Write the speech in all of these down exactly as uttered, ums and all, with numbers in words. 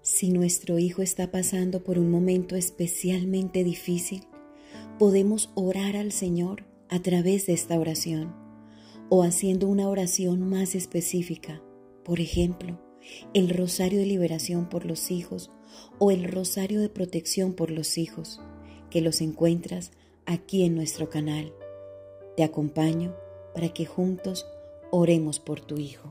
Si nuestro hijo está pasando por un momento especialmente difícil, podemos orar al Señor a través de esta oración o haciendo una oración más específica. Por ejemplo, el rosario de liberación por los hijos o el rosario de protección por los hijos, que los encuentras aquí en nuestro canal. Te acompaño para que juntos oremos por tu hijo.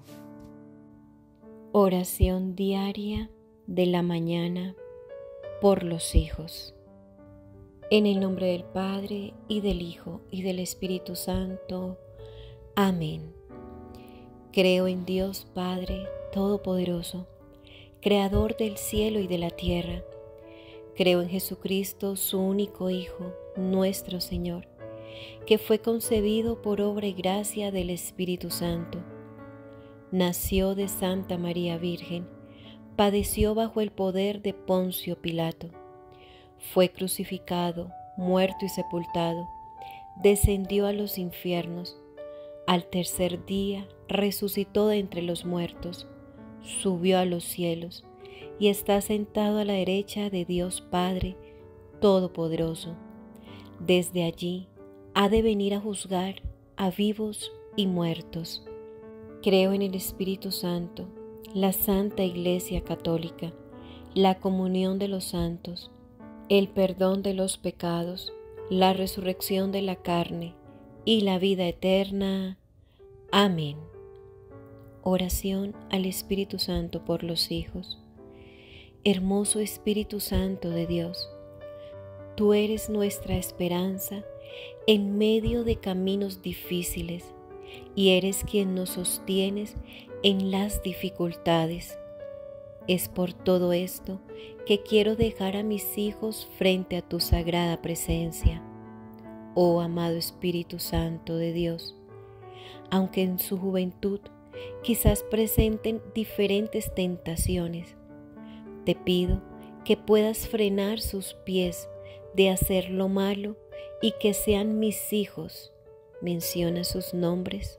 Oración diaria de la mañana por los hijos. En el nombre del Padre, y del Hijo, y del Espíritu Santo. Amén. Creo en Dios Padre Todopoderoso, Creador del cielo y de la tierra. Creo en Jesucristo, su único Hijo, nuestro Señor, que fue concebido por obra y gracia del Espíritu Santo. Nació de Santa María Virgen, padeció bajo el poder de Poncio Pilato, fue crucificado, muerto y sepultado, descendió a los infiernos, al tercer día resucitó de entre los muertos, subió a los cielos y está sentado a la derecha de Dios Padre Todopoderoso. Desde allí ha de venir a juzgar a vivos y muertos. Creo en el Espíritu Santo, la Santa Iglesia Católica, la comunión de los santos, el perdón de los pecados, la resurrección de la carne y la vida eterna. Amén. Oración al Espíritu Santo por los hijos. Hermoso Espíritu Santo de Dios, tú eres nuestra esperanza en medio de caminos difíciles y eres quien nos sostienes en las dificultades. Es por todo esto que quiero dejar a mis hijos frente a tu sagrada presencia. Oh amado Espíritu Santo de Dios, aunque en su juventud quizás presenten diferentes tentaciones, te pido que puedas frenar sus pies de hacer lo malo y que sean mis hijos. Menciona sus nombres.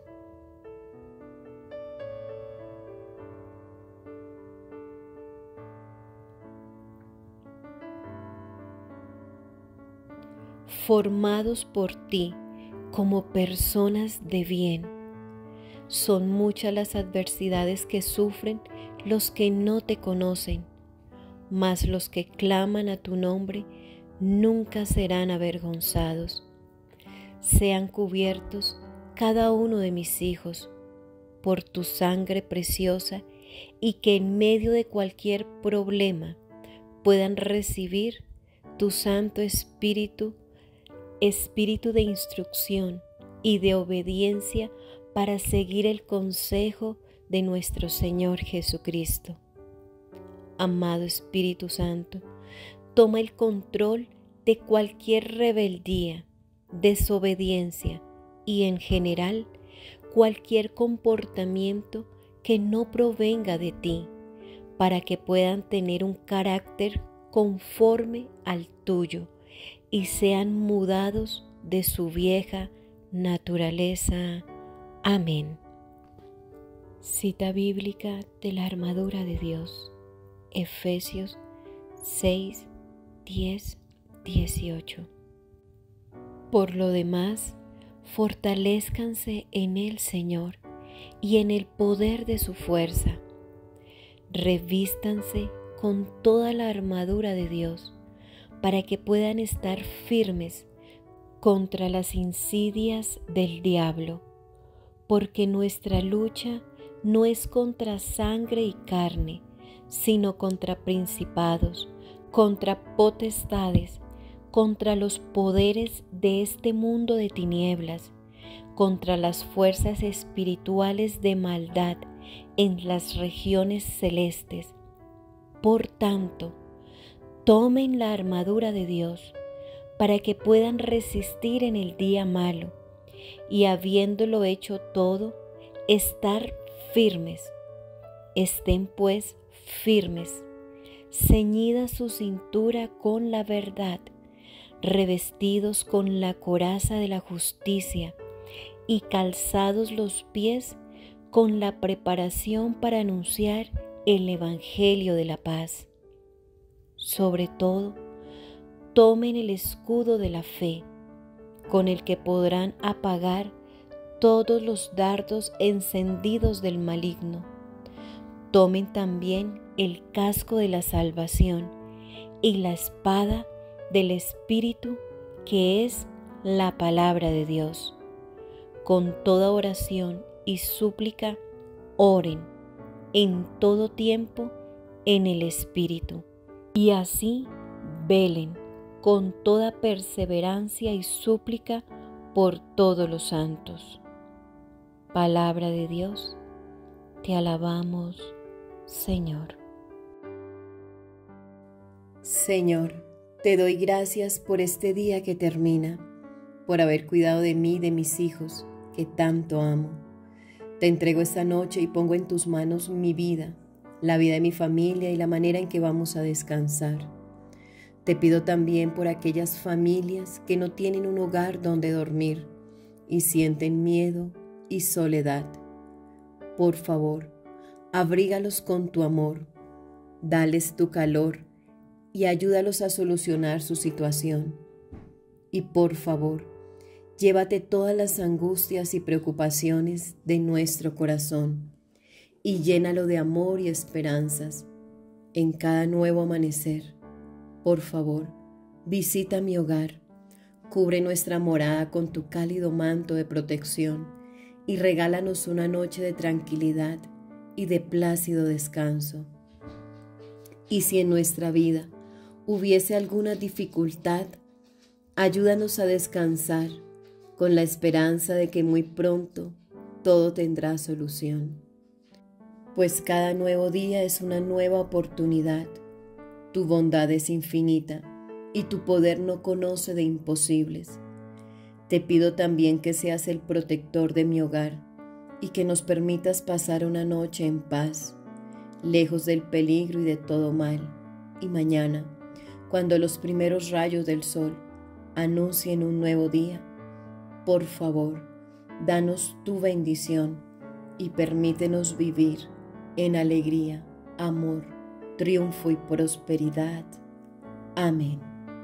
Formados por ti como personas de bien. Son muchas las adversidades que sufren los que no te conocen, mas los que claman a tu nombre nunca serán avergonzados. Sean cubiertos cada uno de mis hijos por tu sangre preciosa y que en medio de cualquier problema puedan recibir tu Santo Espíritu, Espíritu de instrucción y de obediencia para seguir el consejo de nuestro Señor Jesucristo. Amado Espíritu Santo, toma el control de cualquier rebeldía, desobediencia y en general cualquier comportamiento que no provenga de ti, para que puedan tener un carácter conforme al tuyo y sean mudados de su vieja naturaleza. Amén. Cita bíblica de la armadura de Dios, Efesios seis, diez, dieciocho. Por lo demás, fortalézcanse en el Señor y en el poder de su fuerza. Revístanse con toda la armadura de Dios para que puedan estar firmes contra las insidias del diablo, porque nuestra lucha no es contra sangre y carne, sino contra principados, contra potestades, contra los poderes de este mundo de tinieblas, contra las fuerzas espirituales de maldad en las regiones celestes. Por tanto, tomen la armadura de Dios para que puedan resistir en el día malo y, habiéndolo hecho todo, estar firmes. Estén pues firmes, ceñida su cintura con la verdad, revestidos con la coraza de la justicia y calzados los pies con la preparación para anunciar el Evangelio de la paz. sobre todo, tomen el escudo de la fe, con el que podrán apagar todos los dardos encendidos del maligno. Tomen también el casco de la salvación y la espada del Espíritu, que es la palabra de Dios. Con toda oración y súplica, oren en todo tiempo en el Espíritu, y así velen con toda perseverancia y súplica por todos los santos. Palabra de Dios, te alabamos, Señor. Señor, te doy gracias por este día que termina, por haber cuidado de mí y de mis hijos, que tanto amo. Te entrego esta noche y pongo en tus manos mi vida, la vida de mi familia y la manera en que vamos a descansar. Te pido también por aquellas familias que no tienen un hogar donde dormir y sienten miedo y soledad. Por favor, abrígalos con tu amor, dales tu calor y ayúdalos a solucionar su situación. Y por favor, llévate todas las angustias y preocupaciones de nuestro corazón y llénalo de amor y esperanzas en cada nuevo amanecer. Por favor, visita mi hogar, cubre nuestra morada con tu cálido manto de protección y regálanos una noche de tranquilidad y de plácido descanso. Y si en nuestra vida hubiese alguna dificultad, ayúdanos a descansar con la esperanza de que muy pronto todo tendrá solución. Pues cada nuevo día es una nueva oportunidad. Tu bondad es infinita y tu poder no conoce de imposibles. Te pido también que seas el protector de mi hogar y que nos permitas pasar una noche en paz, lejos del peligro y de todo mal. Y mañana, cuando los primeros rayos del sol anuncien un nuevo día, por favor, danos tu bendición y permítenos vivir en alegría, amor, triunfo y prosperidad. Amén.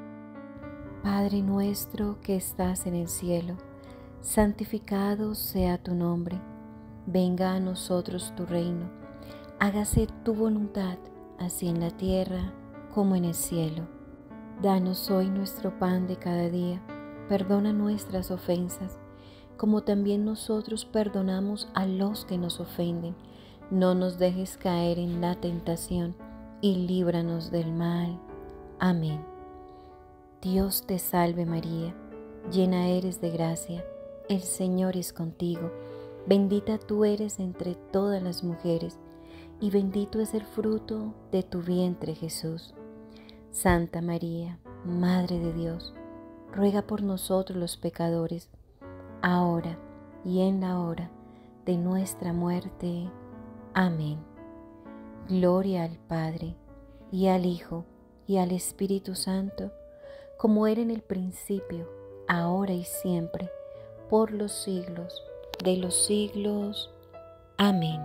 Padre nuestro que estás en el cielo, santificado sea tu nombre. Venga a nosotros tu reino. Hágase tu voluntad, así en la tierra como en el cielo. Danos hoy nuestro pan de cada día. Perdona nuestras ofensas, como también nosotros perdonamos a los que nos ofenden. No nos dejes caer en la tentación y líbranos del mal. Amén. Dios te salve María, llena eres de gracia, el Señor es contigo. Bendita tú eres entre todas las mujeres, y bendito es el fruto de tu vientre Jesús. Santa María, Madre de Dios, ruega por nosotros los pecadores, ahora y en la hora de nuestra muerte. Amén. Gloria al Padre, y al Hijo, y al Espíritu Santo, como era en el principio, ahora y siempre, por los siglos de los siglos. Amén.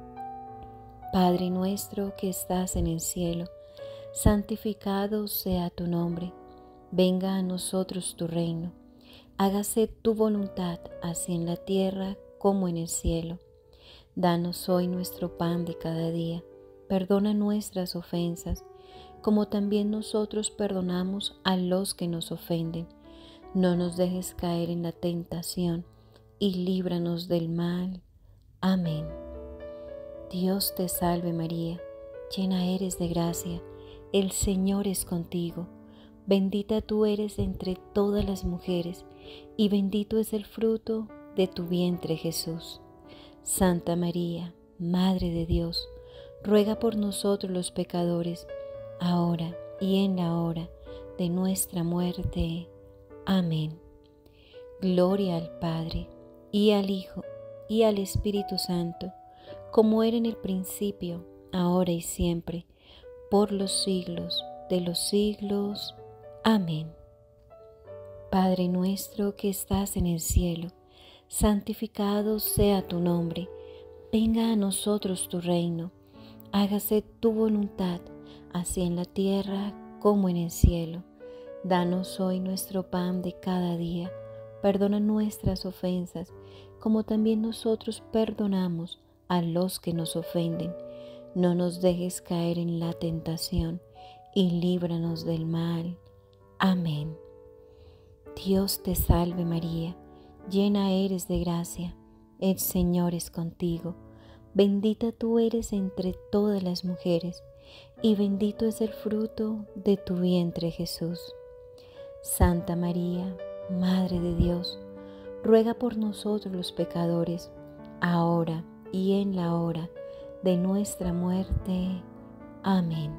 Padre nuestro que estás en el cielo, santificado sea tu nombre. Venga a nosotros tu reino. Hágase tu voluntad, así en la tierra como en el cielo. Danos hoy nuestro pan de cada día. Perdona nuestras ofensas, como también nosotros perdonamos a los que nos ofenden. No nos dejes caer en la tentación, y líbranos del mal. Amén. Dios te salve María, llena eres de gracia, el Señor es contigo. Bendita tú eres entre todas las mujeres, y bendito es el fruto de tu vientre Jesús. Santa María, Madre de Dios, ruega por nosotros los pecadores, ahora y en la hora de nuestra muerte. Amén. Gloria al Padre, y al Hijo, y al Espíritu Santo, como era en el principio, ahora y siempre, por los siglos de los siglos. Amén. Padre nuestro que estás en el cielo, santificado sea tu nombre. Venga a nosotros tu reino. Hágase tu voluntad, así en la tierra como en el cielo. Danos hoy nuestro pan de cada día. Perdona nuestras ofensas, como también nosotros perdonamos a los que nos ofenden. No nos dejes caer en la tentación, y líbranos del mal. Amén. Dios te salve María, llena eres de gracia, el Señor es contigo. Bendita tú eres entre todas las mujeres, y bendito es el fruto de tu vientre Jesús. Santa María, Madre de Dios, ruega por nosotros los pecadores, ahora y en la hora de nuestra muerte. Amén.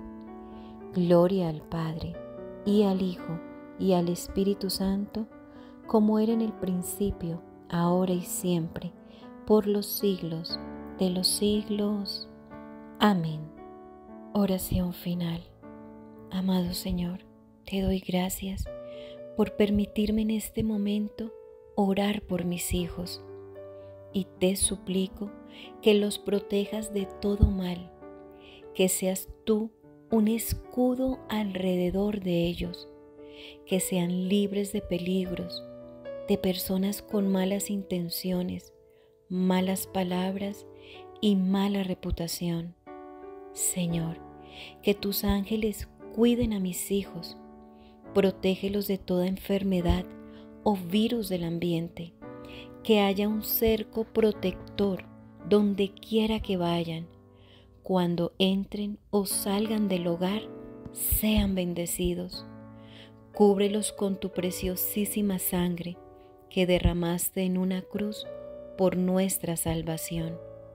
Gloria al Padre, y al Hijo, y al Espíritu Santo, como era en el principio, ahora y siempre, por los siglos de los siglos. Amén. Oración final. Amado Señor, te doy gracias por permitirme en este momento orar por mis hijos, y te suplico que los protejas de todo mal, que seas tú un escudo alrededor de ellos, que sean libres de peligros, de personas con malas intenciones, malas palabras y mala reputación. Señor, que tus ángeles cuiden a mis hijos, protégelos de toda enfermedad o virus del ambiente, que haya un cerco protector donde quiera que vayan. Cuando entren o salgan del hogar, sean bendecidos. Cúbrelos con tu preciosísima sangre que derramaste en una cruz por nuestra salvación.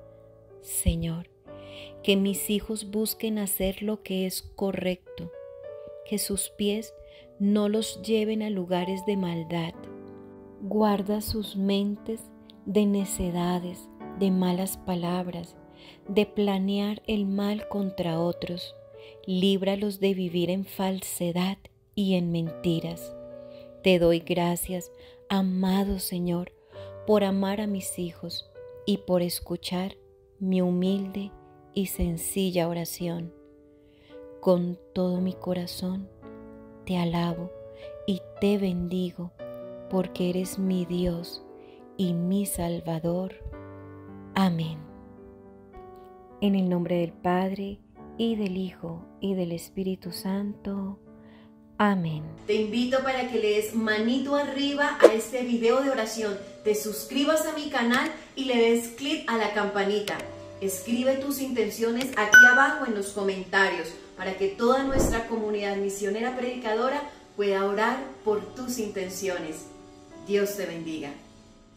Señor, que mis hijos busquen hacer lo que es correcto, que sus pies no los lleven a lugares de maldad. Guarda sus mentes de necedades, de malas palabras, de planear el mal contra otros. Líbralos de vivir en falsedad y en mentiras. Te doy gracias, amado Señor, por amar a mis hijos y por escuchar mi humilde y sencilla oración. Con todo mi corazón te alabo y te bendigo, porque eres mi Dios y mi Salvador. Amén. En el nombre del Padre, y del Hijo, y del Espíritu Santo. Amén. Te invito para que le des manito arriba a este video de oración, te suscribas a mi canal y le des clic a la campanita. Escribe tus intenciones aquí abajo en los comentarios para que toda nuestra comunidad misionera predicadora pueda orar por tus intenciones. Dios te bendiga.